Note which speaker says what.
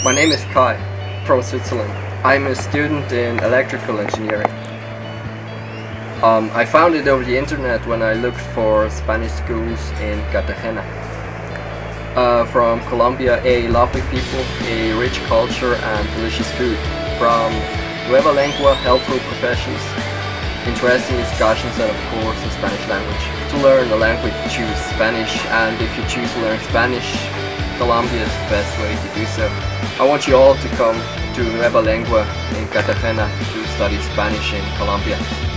Speaker 1: My name is Kai, from Switzerland. I'm a student in electrical engineering. I found it over the internet when I looked for Spanish schools in Cartagena. From Colombia, a lovely people, a rich culture and delicious food. From Nueva Lengua, helpful professions, interesting discussions, and of course the Spanish language. To learn a language, choose Spanish, and if you choose to learn Spanish, Colombia is the best way to do so. I want you all to come to Nueva Lengua in Cartagena to study Spanish in Colombia.